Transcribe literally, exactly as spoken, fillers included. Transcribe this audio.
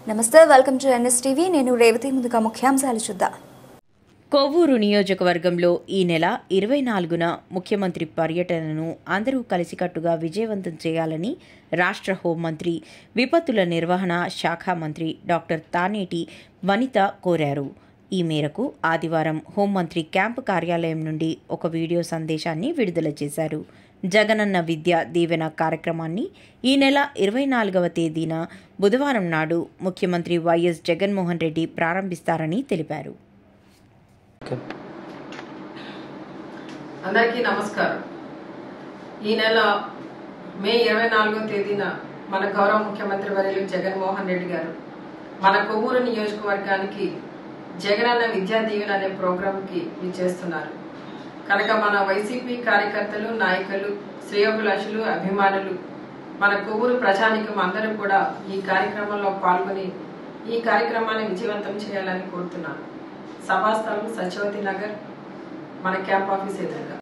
నమస్తే, welcome to NSTV. నేను రేవతి. ముందుగా ముఖ్యాంశాలు చూద్దాం. కొవ్వూరు నియోజకవర్గంలో ఈ నెల ఇరవై నాలుగున ముఖ్యమంత్రి పర్యటనను అందరూ కలిసికట్టుగా విజయవంతం చేయాలని రాష్ట్ర హోంమంత్రి, విపత్తుల నిర్వహణ శాఖ మంత్రి డాక్టర్ తానేటి వనిత కోరారు. ఈ మేరకు ఆదివారం హోంమంత్రి క్యాంపు కార్యాలయం నుండి ఒక వీడియో సందేశాన్ని విడుదల చేశారు. జగనన్న విద్య దీవెన కార్యక్రమాన్ని ఈ నెల ఇరవై నాలుగవ తేదీన బుధవారం నాడు ముఖ్యమంత్రి వైఎస్ జగన్మోహన్ రెడ్డి ప్రారంభిస్తారని తెలిపారు. అందరికీ నమస్కారం. ఈ నెల మే ఇరవై నాలుగో తేదీన మన గౌరవ ముఖ్యమంత్రి వర్యులు జగన్మోహన్ రెడ్డి గారు మన కొవ్వూరు నియోజకవర్గానికి జగనన్న విద్యా దీవెన అనే ప్రోగ్రాంకి ఇచ్చేస్తున్నారు. కనుక మన వైసీపీ కార్యకర్తలు, నాయకులు, శ్రేయోభిలాషులు, అభిమానులు, మన కొవ్వూరు ప్రజానికం అందరూ కూడా ఈ కార్యక్రమంలో పాల్గొని ఈ కార్యక్రమాన్ని విజయవంతం చేయాలని కోరుతున్నాను. సభాస్థలం సత్యవతి నగర్, మన క్యాంప్ ఆఫీస్ ఎదురుగా.